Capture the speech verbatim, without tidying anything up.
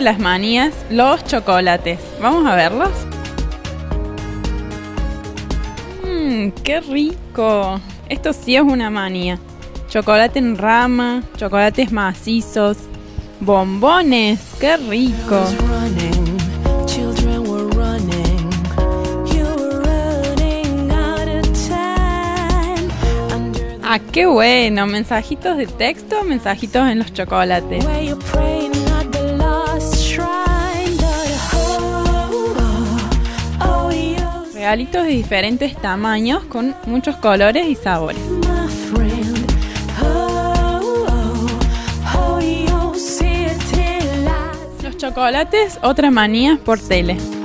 de las manías, los chocolates. Vamos a verlos. Mmm, qué rico. Esto sí es una manía. Chocolate en rama, chocolates macizos, bombones, qué rico. Ah, qué bueno. Mensajitos de texto, mensajitos en los chocolates. Regalitos de diferentes tamaños con muchos colores y sabores. Los chocolates, otra manía por tele.